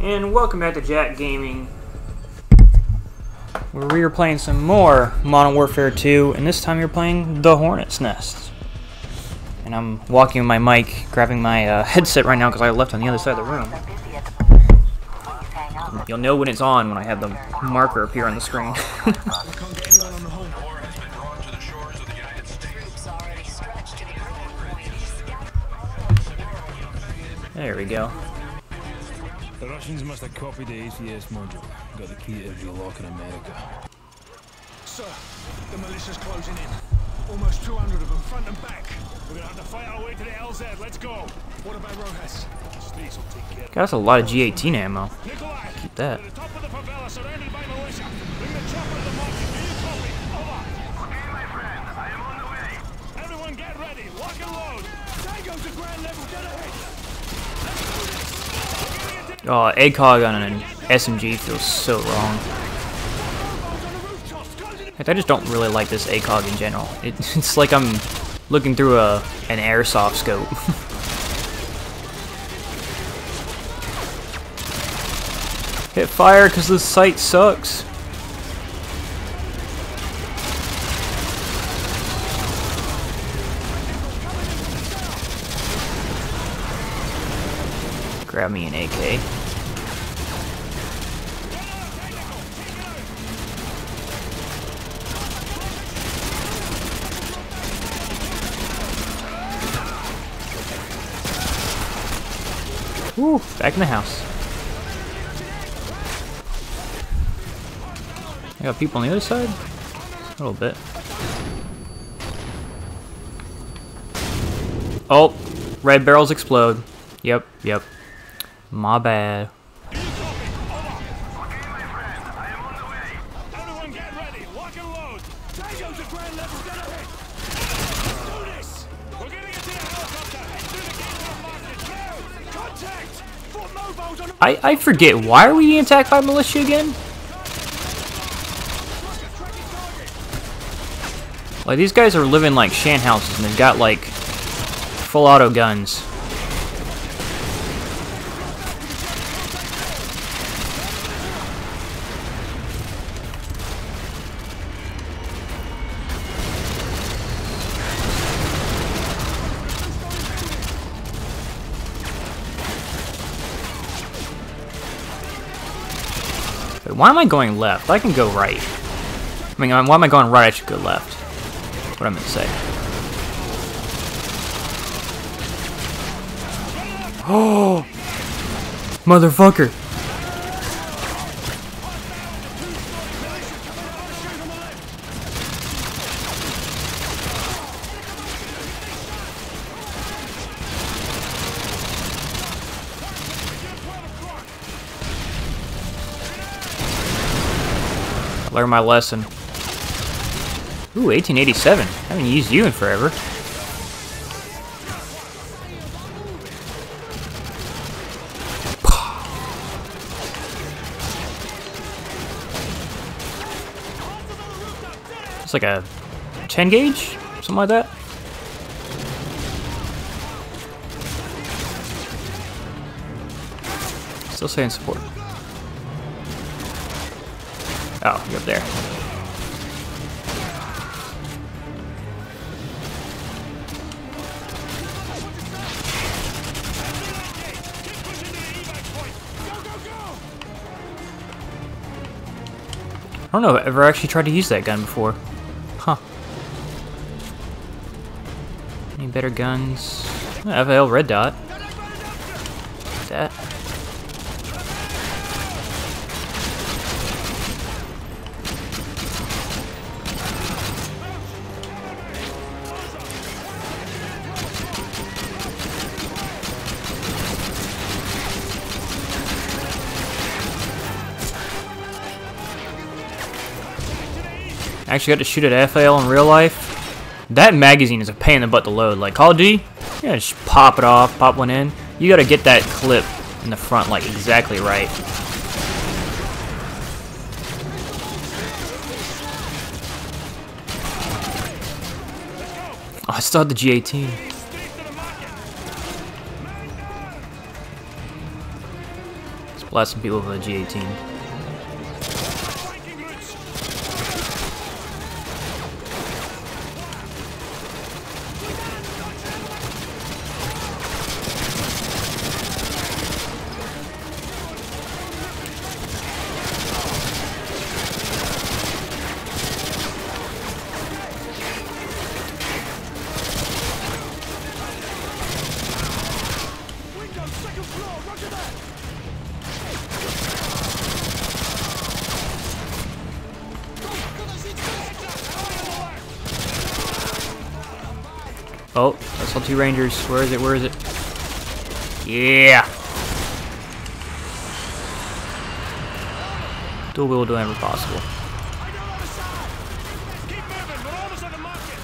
And welcome back to Jack Gaming, where we are playing some more Modern Warfare 2, and this time you're playing the Hornets Nest. And I'm walking with my mic, grabbing my headset right now because I left on the other side of the room. You'll know when it's on when I have the marker appear on the screen. There we go. The Russians must have copied the ACS module. Got the key to every lock in America. Sir, the militia's closing in. Almost 200 of them, front and back. We're gonna have to fight our way to the LZ. Let's go. What about Rojas? These will take care of it. That's a lot of G18 ammo. Nikolai, Keep that. to the top of the favela, surrounded by militia. Bring the chopper to the market. Do you copy? Over. Okay, my friend. I am on the way. Everyone get ready. Lock and load. Tango to ground level. Get ahead. Let's do this. Oh, ACOG on an SMG feels so wrong. In fact, I just don't really like this ACOG in general. It's like I'm looking through an airsoft scope. Hit fire because the sight sucks. Grab me an AK. Woo, back in the house. I got people on the other side? A little bit. Oh, red barrels explode. Yep. My bad. Okay, my friend. I am on the way. Everyone get ready. Lock and load. Tango to ground level. Get ahead. Let's do this. We're getting into the helicopter. Head through the gate to the market. Go. Contact. Foot mobiles on the... I forget, why are we being attacked by militia again? Like, these guys are living like shan houses and they've got like full auto guns. Wait, why am I going left? I can go right. I mean, why am I going right? I should go left. What I'm gonna say. Oh, motherfucker! Learn my lesson. Ooh, 1887. Haven't used you in forever. It's like a 10 gauge? Something like that? Still saying support. Oh, you're up there. I don't know if I've ever actually tried to use that gun before. Huh. Any better guns? FL red dot. That. Actually got to shoot at FAL in real life. That magazine is a pain in the butt to load. Like Call of Duty, yeah, just pop it off, pop one in. You gotta get that clip in the front like exactly right. Oh, I still have the G18. blasting people with a G18. Flanking routes. Window, second floor, roger that. Oh, SL2 Rangers. Where is it? Where is it? Yeah! Dual wheel do whatever possible. I know other side. Keep moving, we're almost at the market.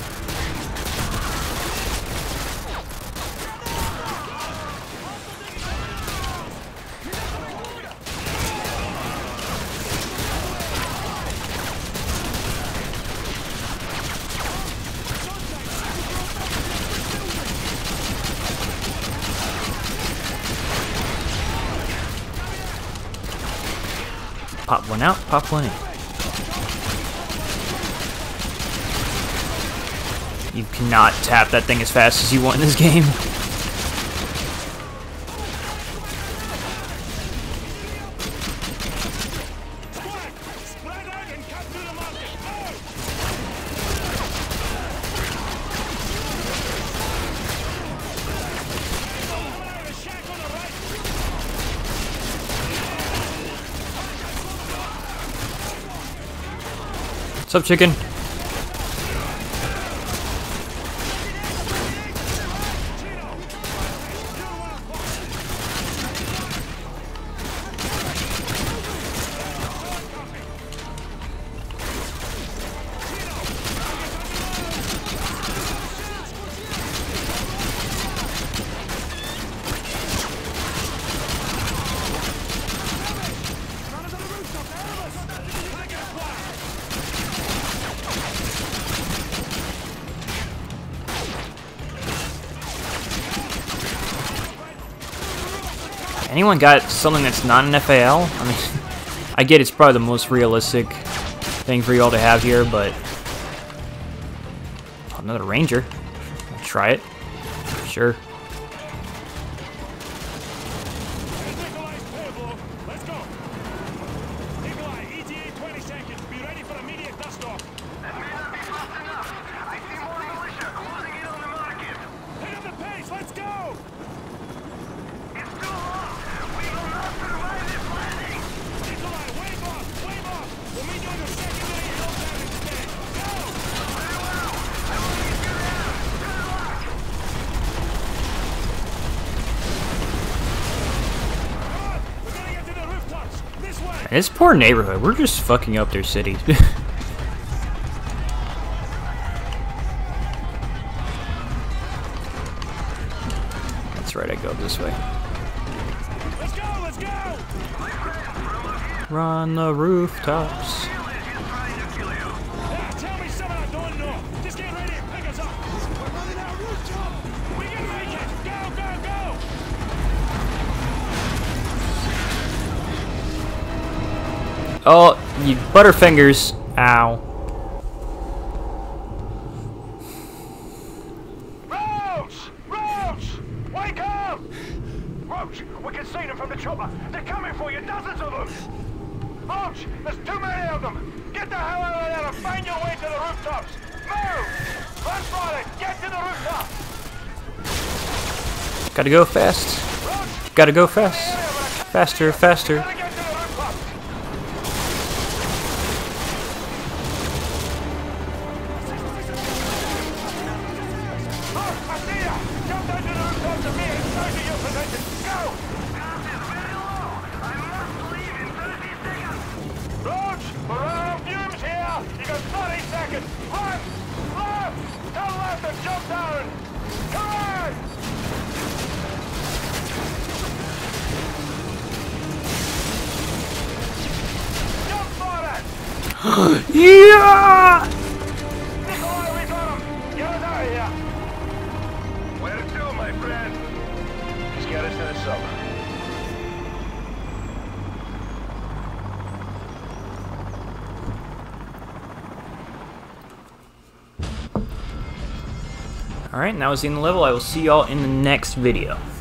Pop one out, pop one in. You cannot tap that thing as fast as you want in this game. Squad, spread out and cut through the market. Move! Coming out of the shack on the right. What's up, chicken? Anyone got something that's not an FAL? I mean, I get it's probably the most realistic thing for y'all to have here, but another Ranger. I'll try it. Sure. Nikolai's Pueblo. Let's go. Nikolai, ETA 20 seconds. Be ready for immediate dust off. That may not be fast enough. I see more militia closing in on the market. Pick up the pace. Let's go. It's too long. We will not survive this landing. Nikolai, wave off. Wave off. We'll meet you in the secondary hill town instead. Go. Very well. I will meet you there. Good luck. Come on. We're gonna get to the rooftops. This way. This poor neighborhood, we're just fucking up their city. That's right, I go this way. Let's go. Let's go. Run the rooftops. Yeah, tell me something I don't know. Just get ready and pick us up. We're running out rooftop. We can make it. Go, go, go. Oh, you butterfingers. Ow. Roach! Roach! Wake up! Roach, we can see them from the chopper. They're coming for you, dozens of them. Roach, there's too many of them. Get the hell out of there and find your way to the rooftops. Move! Let's run it. Get to the rooftop. Gotta go fast. Gotta go fast. Faster, faster. Gotta get to the rooftop. Look, I see ya. Jump down to the rooftop to me and start to your position. Go! Gas is very low. I must leave in 30 seconds. Roach, we're running out of fumes here. You got 30 seconds. Left! Left! Turn left and jump down. Come on! Jump for it! Yeah! Nikolai, we got him! Get us out of here! Where to, my friend? Just get us to the summer. Alright, and that was the end of the level. I will see y'all in the next video.